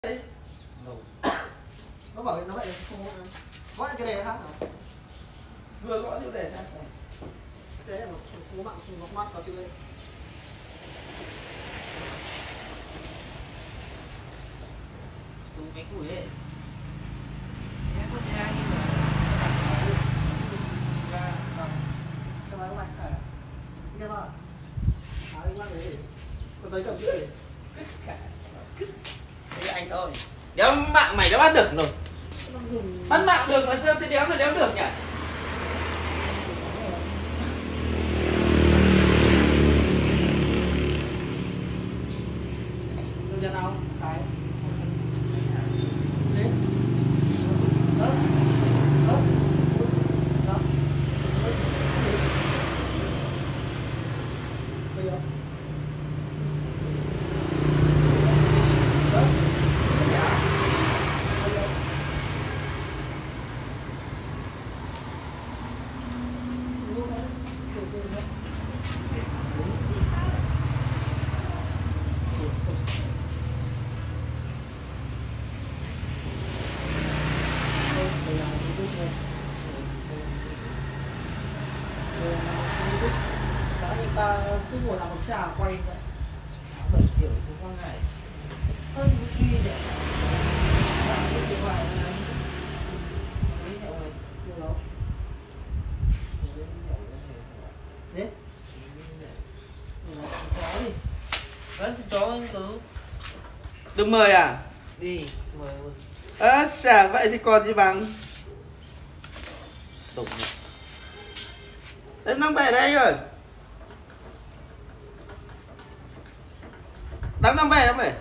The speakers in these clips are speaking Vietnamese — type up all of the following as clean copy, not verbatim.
Nó bảo nó vậy không có cái đề khác hả? Vừa gõ tiêu đề ra xem. Thế là nó mạng nó mắt vào chữ đây. Tung cái củi ấy. Cái con ra như là Cái máy mạnh phải. Nghe mà. Anh mắt đấy. Còn tới cầm chữ gì? cái anh thôi. Đéo mạng mày đã bắt được rồi. Bắt mạng được mà sao thế đéo là đéo được nhỉ? Đưa ra nào? Cái. Đấy. Đó. Đó. Đó. Bây giờ. Đó. Ta cứ ngồi làm một trà quay vậy. 7 triệu xuống con này. Hơi kia nhỉ. Cái điện thoại này. Mấy nhậu này. Nhiều đâu? Đấy. Chó đi. Vẫn chó anh cứ. Được 10 à? Đi, mời. Xả vậy thì còn gì bằng. Đụng. Em đang về đây anh ơi. Đang về.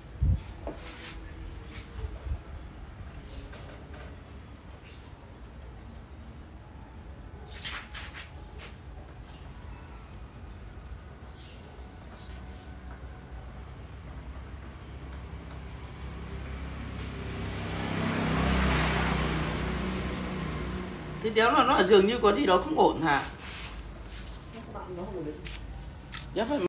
Thế đéo là nó dường như có gì đó không ổn hả? Các bạn nó không ổn định. Đéo phải